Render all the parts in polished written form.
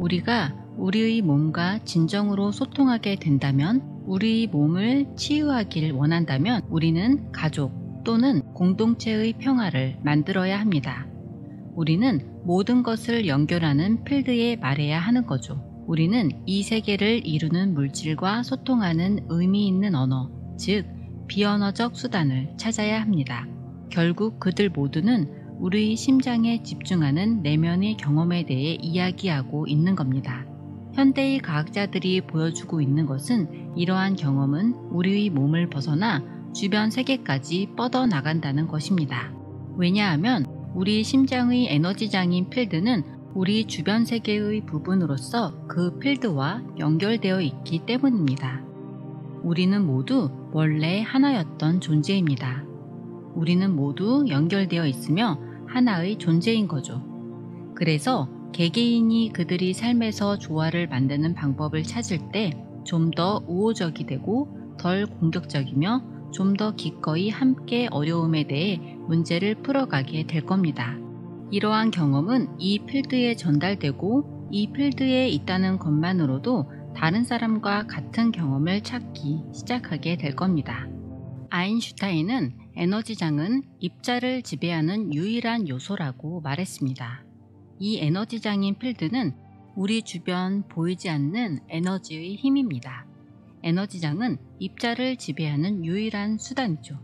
우리가 우리의 몸과 진정으로 소통하게 된다면, 우리의 몸을 치유하길 원한다면 우리는 가족 또는 공동체의 평화를 만들어야 합니다. 우리는 모든 것을 연결하는 필드에 말해야 하는 거죠. 우리는 이 세계를 이루는 물질과 소통하는 의미 있는 언어, 즉 비언어적 수단을 찾아야 합니다. 결국 그들 모두는 우리의 심장에 집중하는 내면의 경험에 대해 이야기하고 있는 겁니다. 현대의 과학자들이 보여주고 있는 것은 이러한 경험은 우리의 몸을 벗어나 주변 세계까지 뻗어나간다는 것입니다. 왜냐하면 우리 심장의 에너지장인 필드는 우리 주변 세계의 부분으로서 그 필드와 연결되어 있기 때문입니다. 우리는 모두 원래 하나였던 존재입니다. 우리는 모두 연결되어 있으며 하나의 존재인 거죠. 그래서 개개인이 그들이 삶에서 조화를 만드는 방법을 찾을 때 좀 더 우호적이 되고 덜 공격적이며 좀 더 기꺼이 함께 어려움에 대해 문제를 풀어가게 될 겁니다. 이러한 경험은 이 필드에 전달되고 이 필드에 있다는 것만으로도 다른 사람과 같은 경험을 찾기 시작하게 될 겁니다. 아인슈타인은 에너지장은 입자를 지배하는 유일한 요소라고 말했습니다. 이 에너지장인 필드는 우리 주변 보이지 않는 에너지의 힘입니다. 에너지장은 입자를 지배하는 유일한 수단이죠.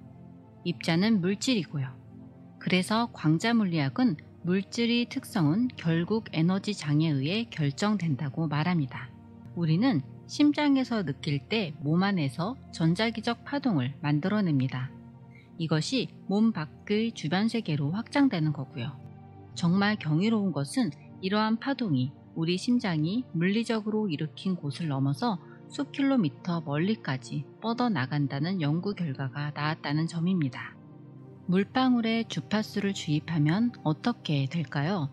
입자는 물질이고요. 그래서 광자물리학은 물질의 특성은 결국 에너지장에 의해 결정된다고 말합니다. 우리는 심장에서 느낄 때 몸 안에서 전자기적 파동을 만들어냅니다. 이것이 몸 밖의 주변 세계로 확장되는 거고요. 정말 경이로운 것은 이러한 파동이 우리 심장이 물리적으로 일으킨 곳을 넘어서 수 킬로미터 멀리까지 뻗어나간다는 연구 결과가 나왔다는 점입니다. 물방울에 주파수를 주입하면 어떻게 될까요?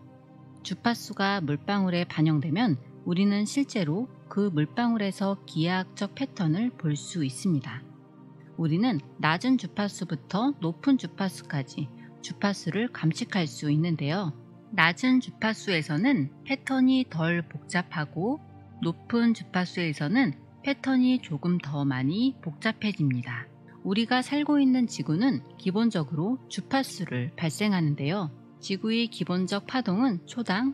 주파수가 물방울에 반영되면 우리는 실제로 그 물방울에서 기하학적 패턴을 볼 수 있습니다. 우리는 낮은 주파수부터 높은 주파수까지 주파수를 감식할 수 있는데요. 낮은 주파수에서는 패턴이 덜 복잡하고 높은 주파수에서는 패턴이 조금 더 많이 복잡해집니다. 우리가 살고 있는 지구는 기본적으로 주파수를 발생하는데요. 지구의 기본적 파동은 초당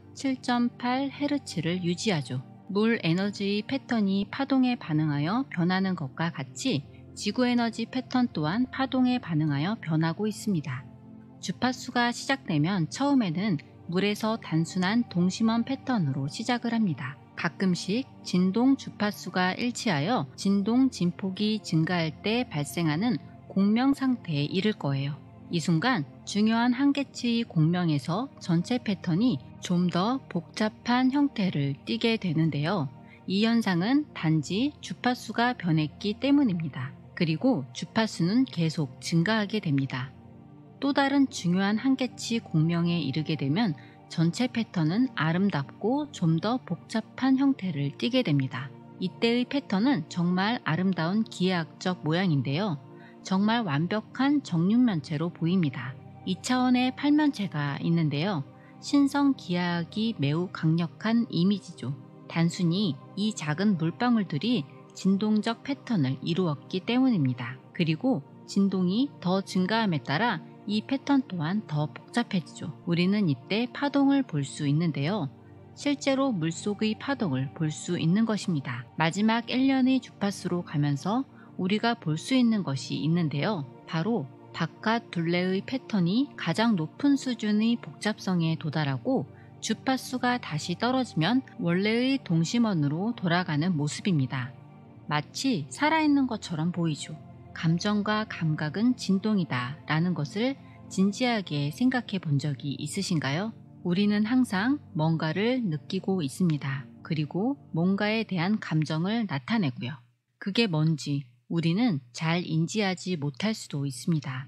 7.8Hz를 유지하죠. 물 에너지의 패턴이 파동에 반응하여 변하는 것과 같이 지구 에너지 패턴 또한 파동에 반응하여 변하고 있습니다. 주파수가 시작되면 처음에는 물에서 단순한 동심원 패턴으로 시작을 합니다. 가끔씩 진동 주파수가 일치하여 진동 진폭이 증가할 때 발생하는 공명 상태에 이를 거예요. 이 순간 중요한 한계치의 공명에서 전체 패턴이 좀 더 복잡한 형태를 띠게 되는데요. 이 현상은 단지 주파수가 변했기 때문입니다. 그리고 주파수는 계속 증가하게 됩니다. 또 다른 중요한 한계치 공명에 이르게 되면 전체 패턴은 아름답고 좀 더 복잡한 형태를 띠게 됩니다. 이때의 패턴은 정말 아름다운 기하학적 모양인데요. 정말 완벽한 정육면체로 보입니다. 2차원의 팔면체가 있는데요. 신성 기하학이 매우 강력한 이미지죠. 단순히 이 작은 물방울들이 진동적 패턴을 이루었기 때문입니다. 그리고 진동이 더 증가함에 따라 이 패턴 또한 더 복잡해지죠. 우리는 이때 파동을 볼 수 있는데요. 실제로 물속의 파동을 볼 수 있는 것입니다. 마지막 1년의 주파수로 가면서 우리가 볼 수 있는 것이 있는데요. 바로 바깥 둘레의 패턴이 가장 높은 수준의 복잡성에 도달하고 주파수가 다시 떨어지면 원래의 동심원으로 돌아가는 모습입니다. 마치 살아있는 것처럼 보이죠. 감정과 감각은 진동이다 라는 것을 진지하게 생각해 본 적이 있으신가요? 우리는 항상 뭔가를 느끼고 있습니다. 그리고 뭔가에 대한 감정을 나타내고요. 그게 뭔지 우리는 잘 인지하지 못할 수도 있습니다.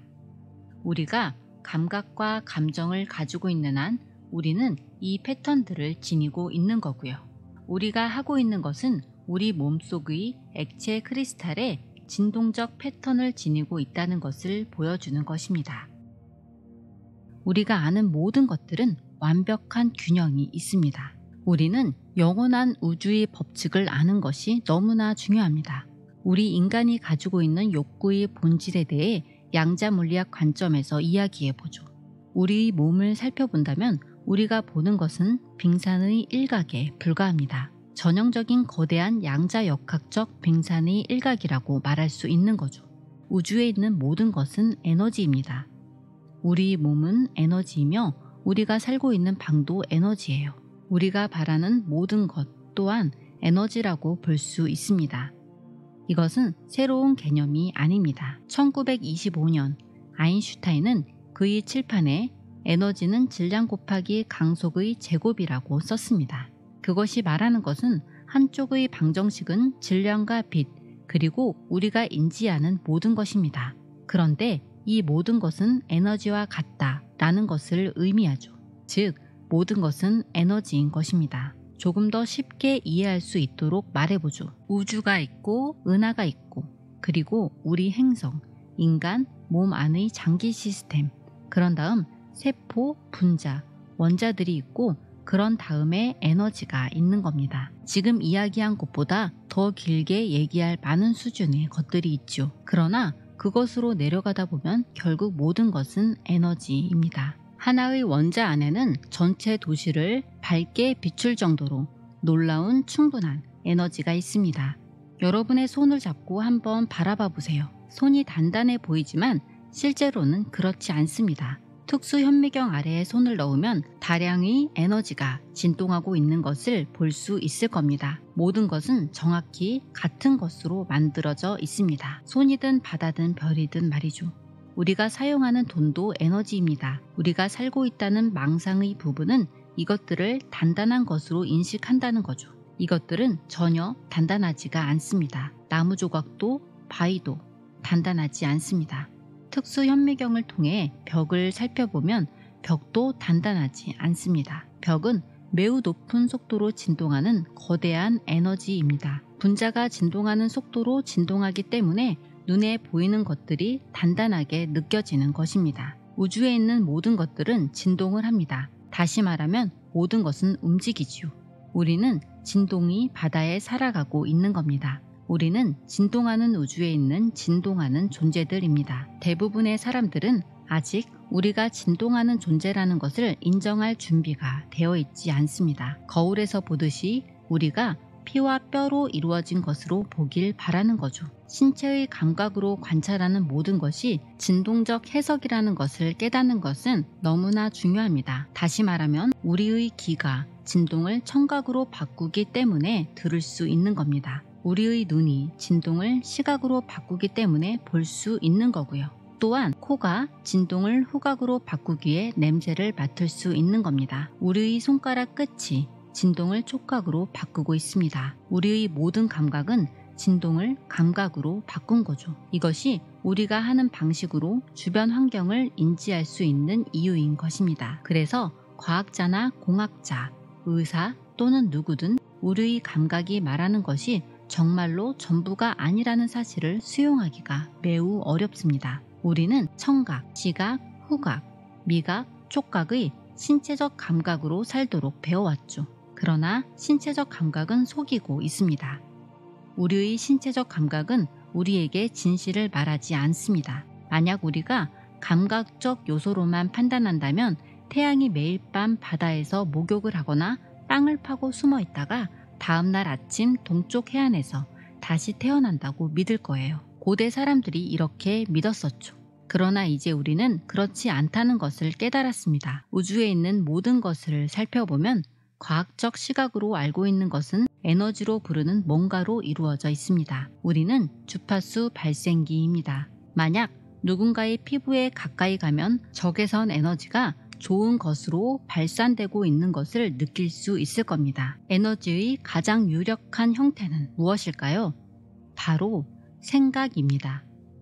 우리가 감각과 감정을 가지고 있는 한 우리는 이 패턴들을 지니고 있는 거고요. 우리가 하고 있는 것은 우리 몸속의 액체 크리스탈에 진동적 패턴을 지니고 있다는 것을 보여주는 것입니다. 우리가 아는 모든 것들은 완벽한 균형이 있습니다. 우리는 영원한 우주의 법칙을 아는 것이 너무나 중요합니다. 우리 인간이 가지고 있는 욕구의 본질에 대해 양자물리학 관점에서 이야기해보죠. 우리의 몸을 살펴본다면 우리가 보는 것은 빙산의 일각에 불과합니다. 전형적인 거대한 양자역학적 빙산의 일각이라고 말할 수 있는 거죠. 우주에 있는 모든 것은 에너지입니다. 우리 몸은 에너지이며 우리가 살고 있는 방도 에너지예요. 우리가 바라는 모든 것 또한 에너지라고 볼 수 있습니다. 이것은 새로운 개념이 아닙니다. 1925년 아인슈타인은 그의 칠판에 에너지는 질량 곱하기 강속의 제곱이라고 썼습니다. 그것이 말하는 것은 한쪽의 방정식은 질량과 빛, 그리고 우리가 인지하는 모든 것입니다. 그런데 이 모든 것은 에너지와 같다라는 것을 의미하죠. 즉, 모든 것은 에너지인 것입니다. 조금 더 쉽게 이해할 수 있도록 말해보죠. 우주가 있고 은하가 있고 그리고 우리 행성, 인간, 몸 안의 장기 시스템, 그런 다음 세포, 분자, 원자들이 있고 그런 다음에 에너지가 있는 겁니다. 지금 이야기한 것보다 더 길게 얘기할 많은 수준의 것들이 있죠. 그러나 그것으로 내려가다 보면 결국 모든 것은 에너지입니다. 하나의 원자 안에는 전체 도시를 밝게 비출 정도로 놀라운 충분한 에너지가 있습니다. 여러분의 손을 잡고 한번 바라봐 보세요. 손이 단단해 보이지만 실제로는 그렇지 않습니다. 특수 현미경 아래에 손을 넣으면 다량의 에너지가 진동하고 있는 것을 볼 수 있을 겁니다. 모든 것은 정확히 같은 것으로 만들어져 있습니다. 손이든 바다든 별이든 말이죠. 우리가 사용하는 돈도 에너지입니다. 우리가 살고 있다는 망상의 부분은 이것들을 단단한 것으로 인식한다는 거죠. 이것들은 전혀 단단하지가 않습니다. 나무 조각도 바위도 단단하지 않습니다. 특수 현미경을 통해 벽을 살펴보면 벽도 단단하지 않습니다. 벽은 매우 높은 속도로 진동하는 거대한 에너지입니다. 분자가 진동하는 속도로 진동하기 때문에 눈에 보이는 것들이 단단하게 느껴지는 것입니다. 우주에 있는 모든 것들은 진동을 합니다. 다시 말하면 모든 것은 움직이지요. 우리는 진동이 바다에 살아가고 있는 겁니다. 우리는 진동하는 우주에 있는 진동하는 존재들입니다. 대부분의 사람들은 아직 우리가 진동하는 존재라는 것을 인정할 준비가 되어 있지 않습니다. 거울에서 보듯이 우리가 피와 뼈로 이루어진 것으로 보길 바라는 거죠. 신체의 감각으로 관찰하는 모든 것이 진동적 해석이라는 것을 깨닫는 것은 너무나 중요합니다. 다시 말하면 우리의 귀가 진동을 청각으로 바꾸기 때문에 들을 수 있는 겁니다. 우리의 눈이 진동을 시각으로 바꾸기 때문에 볼 수 있는 거고요. 또한 코가 진동을 후각으로 바꾸기에 냄새를 맡을 수 있는 겁니다. 우리의 손가락 끝이 진동을 촉각으로 바꾸고 있습니다. 우리의 모든 감각은 진동을 감각으로 바꾼 거죠. 이것이 우리가 하는 방식으로 주변 환경을 인지할 수 있는 이유인 것입니다. 그래서 과학자나 공학자, 의사 또는 누구든 우리의 감각이 말하는 것이 정말로 전부가 아니라는 사실을 수용하기가 매우 어렵습니다. 우리는 청각, 시각, 후각, 미각, 촉각의 신체적 감각으로 살도록 배워왔죠. 그러나 신체적 감각은 속이고 있습니다. 우리의 신체적 감각은 우리에게 진실을 말하지 않습니다. 만약 우리가 감각적 요소로만 판단한다면 태양이 매일 밤 바다에서 목욕을 하거나 땅을 파고 숨어 있다가 다음날 아침 동쪽 해안에서 다시 태어난다고 믿을 거예요. 고대 사람들이 이렇게 믿었었죠. 그러나 이제 우리는 그렇지 않다는 것을 깨달았습니다. 우주에 있는 모든 것을 살펴보면 과학적 시각으로 알고 있는 것은 에너지로 부르는 뭔가로 이루어져 있습니다. 우리는 주파수 발생기입니다. 만약 누군가의 피부에 가까이 가면 적외선 에너지가 좋은 것으로 발산되고 있는 것을 느낄 수 있을 겁니다. 에너지의 가장 유력한 형태는 무엇일까요? 바로 생각입니다.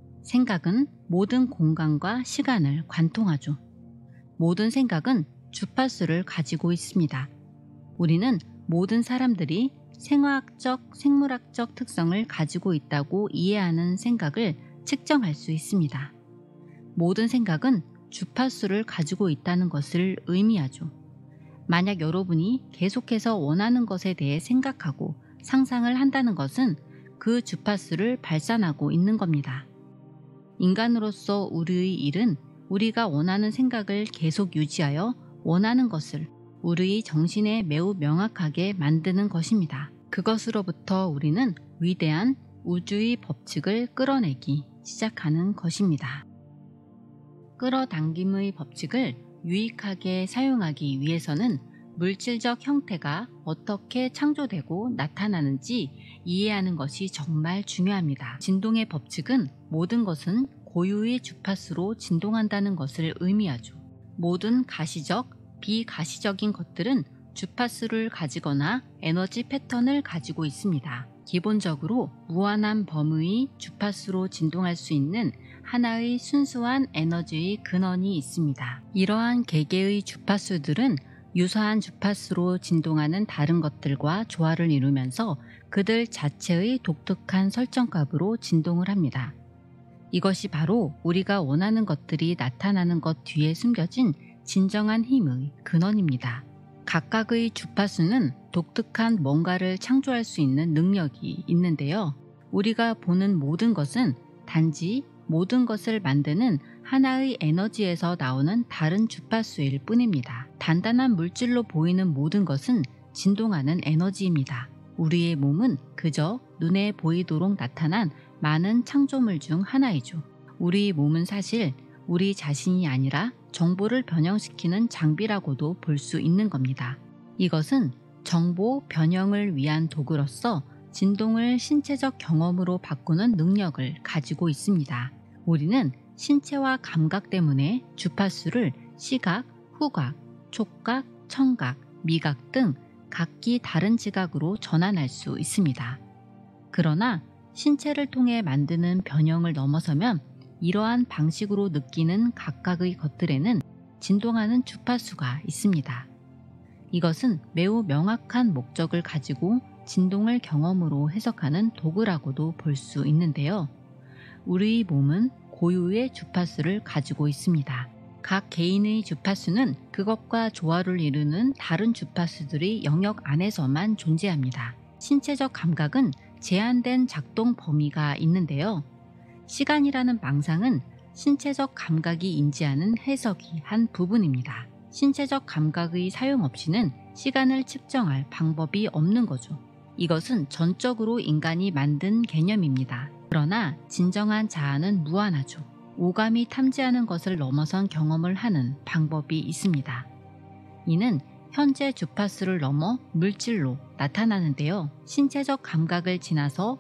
생각은 모든 공간과 시간을 관통하죠. 모든 생각은 주파수를 가지고 있습니다. 우리는 모든 사람들이 생화학적, 생물학적 특성을 가지고 있다고 이해하는 생각을 측정할 수 있습니다. 모든 생각은 주파수를 가지고 있다는 것을 의미하죠. 만약 여러분이 계속해서 원하는 것에 대해 생각하고 상상을 한다는 것은 그 주파수를 발산하고 있는 겁니다. 인간으로서 우리의 일은 우리가 원하는 생각을 계속 유지하여 원하는 것을 우리의 정신에 매우 명확하게 만드는 것입니다. 그것으로부터 우리는 위대한 우주의 법칙을 끌어내기 시작하는 것입니다. 끌어당김의 법칙을 유익하게 사용하기 위해서는 물질적 형태가 어떻게 창조되고 나타나는지 이해하는 것이 정말 중요합니다. 진동의 법칙은 모든 것은 고유의 주파수로 진동한다는 것을 의미하죠. 모든 가시적, 비가시적인 것들은 주파수를 가지거나 에너지 패턴을 가지고 있습니다. 기본적으로 무한한 범위의 주파수로 진동할 수 있는 하나의 순수한 에너지의 근원이 있습니다. 이러한 개개의 주파수들은 유사한 주파수로 진동하는 다른 것들과 조화를 이루면서 그들 자체의 독특한 설정값으로 진동을 합니다. 이것이 바로 우리가 원하는 것들이 나타나는 것 뒤에 숨겨진 진정한 힘의 근원입니다. 각각의 주파수는 독특한 뭔가를 창조할 수 있는 능력이 있는데요. 우리가 보는 모든 것은 단지 모든 것을 만드는 하나의 에너지에서 나오는 다른 주파수일 뿐입니다. 단단한 물질로 보이는 모든 것은 진동하는 에너지입니다. 우리의 몸은 그저 눈에 보이도록 나타난 많은 창조물 중 하나이죠. 우리의 몸은 사실 우리 자신이 아니라 정보를 변형시키는 장비라고도 볼 수 있는 겁니다. 이것은 정보 변형을 위한 도구로서 진동을 신체적 경험으로 바꾸는 능력을 가지고 있습니다. 우리는 신체와 감각 때문에 주파수를 시각, 후각, 촉각, 청각, 미각 등 각기 다른 지각으로 전환할 수 있습니다. 그러나 신체를 통해 만드는 변형을 넘어서면 이러한 방식으로 느끼는 각각의 것들에는 진동하는 주파수가 있습니다. 이것은 매우 명확한 목적을 가지고 진동을 경험으로 해석하는 도구라고도 볼 수 있는데요. 우리의 몸은 고유의 주파수를 가지고 있습니다. 각 개인의 주파수는 그것과 조화를 이루는 다른 주파수들의 영역 안에서만 존재합니다. 신체적 감각은 제한된 작동 범위가 있는데요. 시간이라는 망상은 신체적 감각이 인지하는 해석이 한 부분입니다. 신체적 감각의 사용 없이는 시간을 측정할 방법이 없는 거죠. 이것은 전적으로 인간이 만든 개념입니다. 그러나 진정한 자아는 무한하죠. 오감이 탐지하는 것을 넘어선 경험을 하는 방법이 있습니다. 이는 현재 주파수를 넘어 물질로 나타나는데요. 신체적 감각을 지나서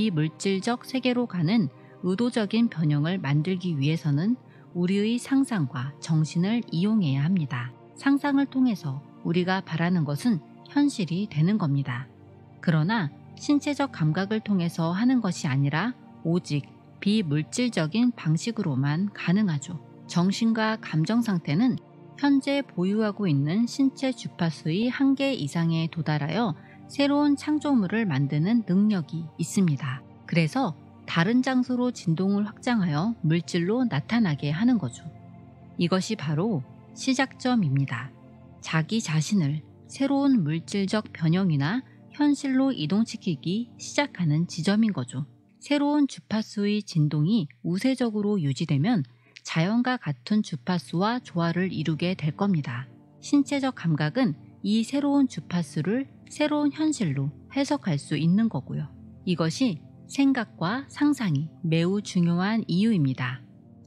비물질적 세계로 가는 의도적인 변형을 만들기 위해서는 우리의 상상과 정신을 이용해야 합니다. 상상을 통해서 우리가 바라는 것은 현실이 되는 겁니다. 그러나 신체적 감각을 통해서 하는 것이 아니라 오직 비물질적인 방식으로만 가능하죠. 정신과 감정 상태는 현재 보유하고 있는 신체 주파수의 한계 이상에 도달하여 새로운 창조물을 만드는 능력이 있습니다. 그래서 다른 장소로 진동을 확장하여 물질로 나타나게 하는 거죠. 이것이 바로 시작점입니다. 자기 자신을 새로운 물질적 변형이나 현실로 이동시키기 시작하는 지점인 거죠. 새로운 주파수의 진동이 우세적으로 유지되면 자연과 같은 주파수와 조화를 이루게 될 겁니다. 신체적 감각은 이 새로운 주파수를 새로운 현실로 해석할 수 있는 거고요. 이것이 생각과 상상이 매우 중요한 이유입니다.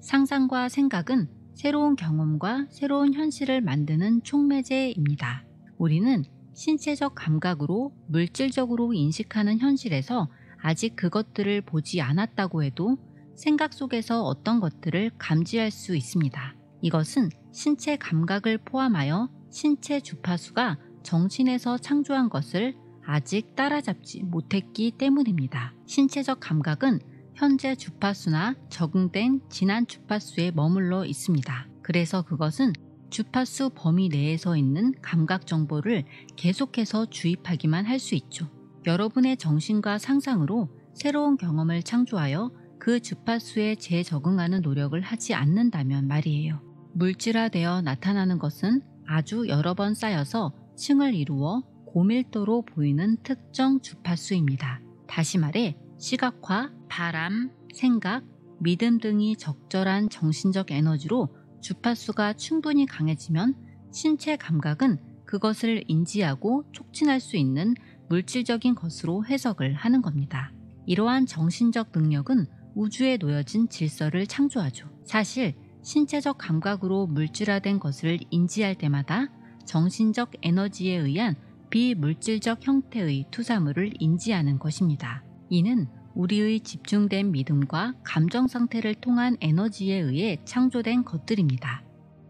상상과 생각은 새로운 경험과 새로운 현실을 만드는 촉매제입니다. 우리는 신체적 감각으로 물질적으로 인식하는 현실에서 아직 그것들을 보지 않았다고 해도 생각 속에서 어떤 것들을 감지할 수 있습니다. 이것은 신체 감각을 포함하여 신체 주파수가 정신에서 창조한 것을 아직 따라잡지 못했기 때문입니다. 신체적 감각은 현재 주파수나 적응된 지난 주파수에 머물러 있습니다. 그래서 그것은 주파수 범위 내에서 있는 감각 정보를 계속해서 주입하기만 할 수 있죠. 여러분의 정신과 상상으로 새로운 경험을 창조하여 그 주파수에 재적응하는 노력을 하지 않는다면 말이에요. 물질화되어 나타나는 것은 아주 여러 번 쌓여서 층을 이루어 고밀도로 보이는 특정 주파수입니다. 다시 말해 시각화, 바람, 생각, 믿음 등이 적절한 정신적 에너지로 주파수가 충분히 강해지면 신체 감각은 그것을 인지하고 촉진할 수 있는 물질적인 것으로 해석을 하는 겁니다. 이러한 정신적 능력은 우주에 놓여진 질서를 창조하죠. 사실 신체적 감각으로 물질화된 것을 인지할 때마다 정신적 에너지에 의한 비물질적 형태의 투사물을 인지하는 것입니다. 이는 우리의 집중된 믿음과 감정 상태를 통한 에너지에 의해 창조된 것들입니다.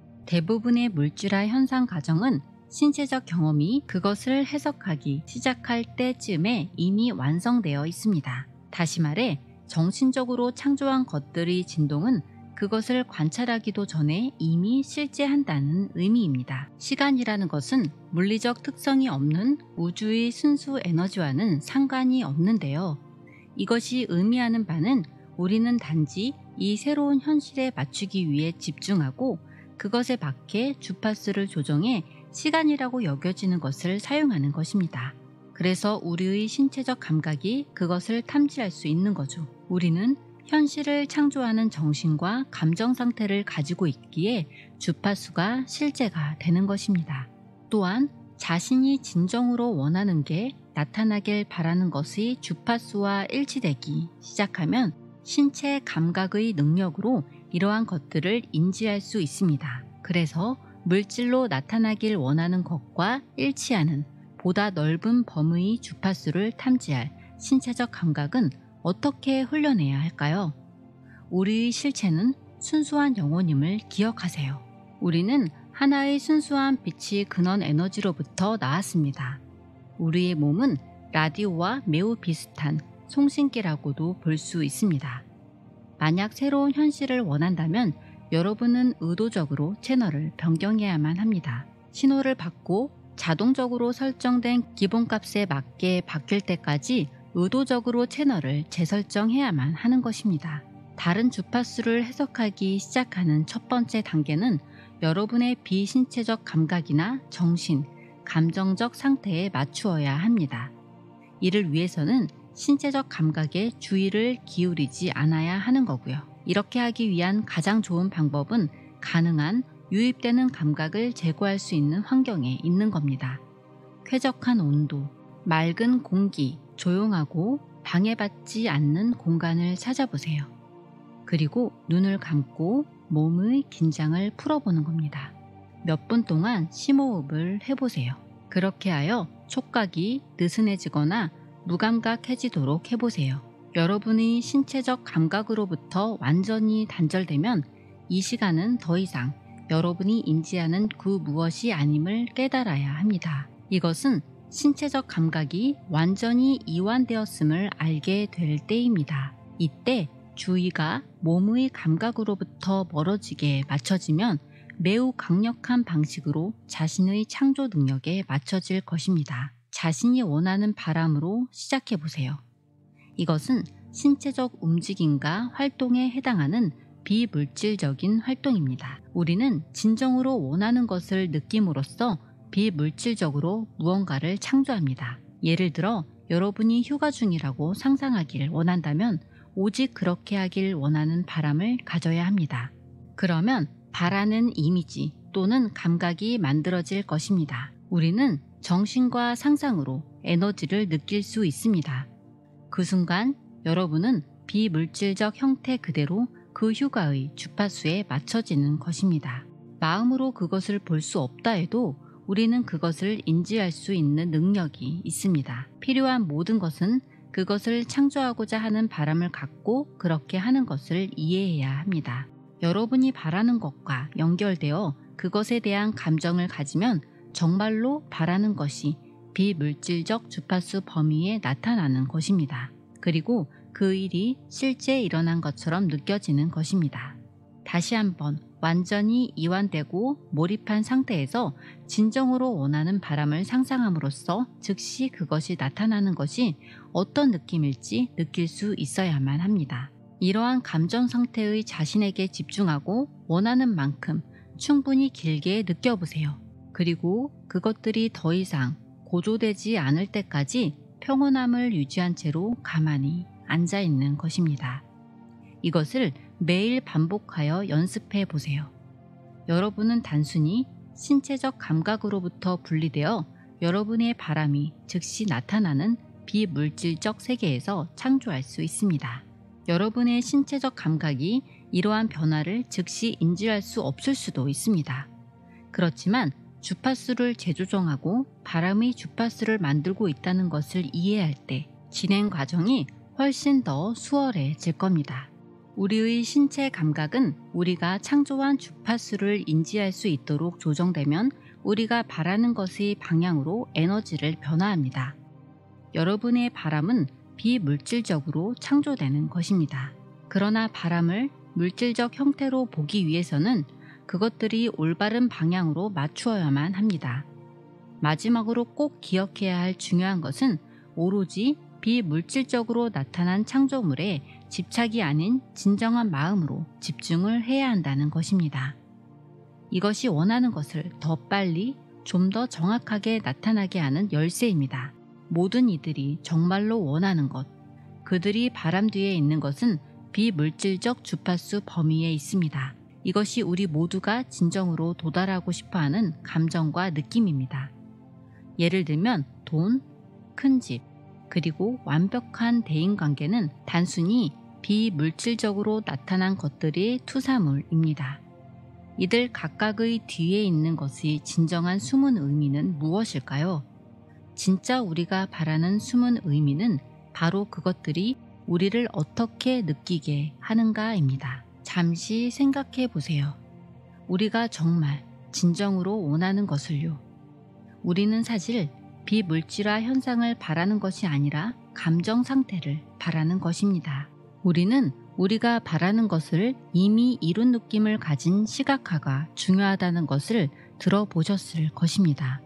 대부분의 물질화 현상 과정은 신체적 경험이 그것을 해석하기 시작할 때쯤에 이미 완성되어 있습니다. 다시 말해 정신적으로 창조한 것들의 진동은 그것을 관찰하기도 전에 이미 실제한다는 의미입니다. 시간이라는 것은 물리적 특성이 없는 우주의 순수 에너지와는 상관이 없는데요. 이것이 의미하는 바는 우리는 단지 이 새로운 현실에 맞추기 위해 집중하고 그것에 밖에 주파수를 조정해 시간이라고 여겨지는 것을 사용하는 것입니다. 그래서 우리의 신체적 감각이 그것을 탐지할 수 있는 거죠. 우리는 현실을 창조하는 정신과 감정 상태를 가지고 있기에 주파수가 실제가 되는 것입니다. 또한 자신이 진정으로 원하는 게 나타나길 바라는 것의 주파수와 일치되기 시작하면 신체 감각의 능력으로 이러한 것들을 인지할 수 있습니다. 그래서 물질로 나타나길 원하는 것과 일치하는 보다 넓은 범위의 주파수를 탐지할 신체적 감각은 어떻게 훈련해야 할까요? 우리의 실체는 순수한 영혼임을 기억하세요. 우리는 하나의 순수한 빛의 근원 에너지로부터 나왔습니다. 우리의 몸은 라디오와 매우 비슷한 송신기라고도 볼 수 있습니다. 만약 새로운 현실을 원한다면 여러분은 의도적으로 채널을 변경해야만 합니다. 신호를 받고 자동적으로 설정된 기본값에 맞게 바뀔 때까지 의도적으로 채널을 재설정해야만 하는 것입니다. 다른 주파수를 해석하기 시작하는 첫 번째 단계는 여러분의 비신체적 감각이나 정신, 감정적 상태에 맞추어야 합니다. 이를 위해서는 신체적 감각에 주의를 기울이지 않아야 하는 거고요. 이렇게 하기 위한 가장 좋은 방법은 가능한 유입되는 감각을 제거할 수 있는 환경에 있는 겁니다. 쾌적한 온도, 맑은 공기, 조용하고 방해받지 않는 공간을 찾아보세요. 그리고 눈을 감고 몸의 긴장을 풀어보는 겁니다. 몇 분 동안 심호흡을 해보세요. 그렇게 하여 촉각이 느슨해지거나 무감각해지도록 해보세요. 여러분의 신체적 감각으로부터 완전히 단절되면 이 시간은 더 이상 여러분이 인지하는 그 무엇이 아님을 깨달아야 합니다. 이것은 신체적 감각이 완전히 이완되었음을 알게 될 때입니다. 이때 주의가 몸의 감각으로부터 멀어지게 맞춰지면 매우 강력한 방식으로 자신의 창조 능력에 맞춰질 것입니다. 자신이 원하는 바람으로 시작해보세요. 이것은 신체적 움직임과 활동에 해당하는 비물질적인 활동입니다. 우리는 진정으로 원하는 것을 느낌으로써 비물질적으로 무언가를 창조합니다. 예를 들어 여러분이 휴가 중이라고 상상하길 원한다면 오직 그렇게 하길 원하는 바람을 가져야 합니다. 그러면 바라는 이미지 또는 감각이 만들어질 것입니다. 우리는 정신과 상상으로 에너지를 느낄 수 있습니다. 그 순간 여러분은 비물질적 형태 그대로 그 휴가의 주파수에 맞춰지는 것입니다. 마음으로 그것을 볼 수 없다 해도 우리는 그것을 인지할 수 있는 능력이 있습니다. 필요한 모든 것은 그것을 창조하고자 하는 바람을 갖고 그렇게 하는 것을 이해해야 합니다. 여러분이 바라는 것과 연결되어 그것에 대한 감정을 가지면 정말로 바라는 것이 비물질적 주파수 범위에 나타나는 것입니다. 그리고 그 일이 실제 일어난 것처럼 느껴지는 것입니다. 다시 한번 완전히 이완되고 몰입한 상태에서 진정으로 원하는 바람을 상상함으로써 즉시 그것이 나타나는 것이 어떤 느낌일지 느낄 수 있어야만 합니다. 이러한 감정 상태의 자신에게 집중하고 원하는 만큼 충분히 길게 느껴보세요. 그리고 그것들이 더 이상 고조되지 않을 때까지 평온함을 유지한 채로 가만히 앉아 있는 것입니다. 이것을 매일 반복하여 연습해 보세요. 여러분은 단순히 신체적 감각으로부터 분리되어 여러분의 바람이 즉시 나타나는 비물질적 세계에서 창조할 수 있습니다. 여러분의 신체적 감각이 이러한 변화를 즉시 인지할 수 없을 수도 있습니다. 그렇지만 주파수를 재조정하고 바람의 주파수를 만들고 있다는 것을 이해할 때 진행 과정이 훨씬 더 수월해질 겁니다. 우리의 신체 감각은 우리가 창조한 주파수를 인지할 수 있도록 조정되면 우리가 바라는 것의 방향으로 에너지를 변화합니다. 여러분의 바람은 비물질적으로 창조되는 것입니다. 그러나 바람을 물질적 형태로 보기 위해서는 그것들이 올바른 방향으로 맞추어야만 합니다. 마지막으로 꼭 기억해야 할 중요한 것은 오로지 비물질적으로 나타난 창조물에 집착이 아닌 진정한 마음으로 집중을 해야 한다는 것입니다. 이것이 원하는 것을 더 빨리, 좀 더 정확하게 나타나게 하는 열쇠입니다. 모든 이들이 정말로 원하는 것, 그들이 바람 뒤에 있는 것은 비물질적 주파수 범위에 있습니다. 이것이 우리 모두가 진정으로 도달하고 싶어하는 감정과 느낌입니다. 예를 들면 돈, 큰 집, 그리고 완벽한 대인관계는 단순히 비물질적으로 나타난 것들의 투사물입니다. 이들 각각의 뒤에 있는 것의 진정한 숨은 의미는 무엇일까요? 진짜 우리가 바라는 숨은 의미는 바로 그것들이 우리를 어떻게 느끼게 하는가입니다. 잠시 생각해 보세요. 우리가 정말 진정으로 원하는 것을요. 우리는 사실 비물질화 현상을 바라는 것이 아니라 감정 상태를 바라는 것입니다. 우리는 우리가 바라는 것을 이미 이룬 느낌을 가진 시각화가 중요하다는 것을 들어보셨을 것입니다.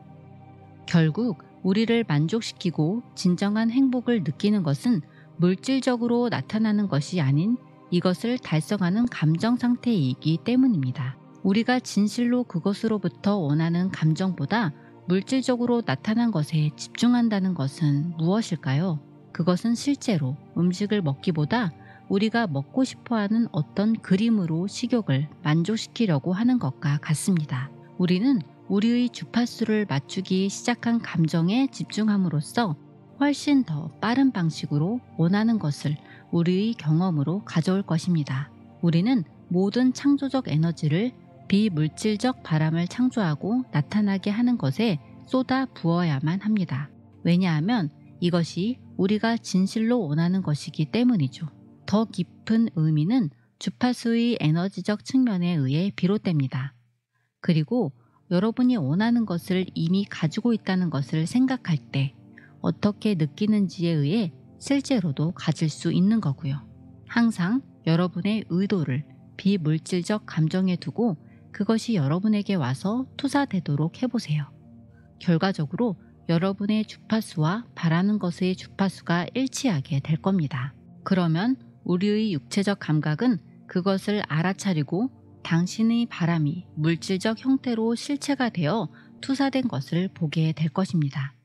결국 우리를 만족시키고 진정한 행복을 느끼는 것은 물질적으로 나타나는 것이 아닌 이것을 달성하는 감정 상태이기 때문입니다. 우리가 진실로 그것으로부터 원하는 감정보다 물질적으로 나타난 것에 집중한다는 것은 무엇일까요? 그것은 실제로 음식을 먹기보다 우리가 먹고 싶어하는 어떤 그림으로 식욕을 만족시키려고 하는 것과 같습니다. 우리는 우리의 주파수를 맞추기 시작한 감정에 집중함으로써 훨씬 더 빠른 방식으로 원하는 것을 우리의 경험으로 가져올 것입니다. 우리는 모든 창조적 에너지를 비물질적 바람을 창조하고 나타나게 하는 것에 쏟아 부어야만 합니다. 왜냐하면 이것이 우리가 진실로 원하는 것이기 때문이죠. 더 깊은 의미는 주파수의 에너지적 측면에 의해 비롯됩니다. 그리고 여러분이 원하는 것을 이미 가지고 있다는 것을 생각할 때 어떻게 느끼는지에 의해 실제로도 가질 수 있는 거고요. 항상 여러분의 의도를 비물질적 감정에 두고 그것이 여러분에게 와서 투사되도록 해보세요. 결과적으로 여러분의 주파수와 바라는 것의 주파수가 일치하게 될 겁니다. 그러면 우리의 육체적 감각은 그것을 알아차리고 당신의 바람이 물질적 형태로 실체가 되어 투사된 것을 보게 될 것입니다.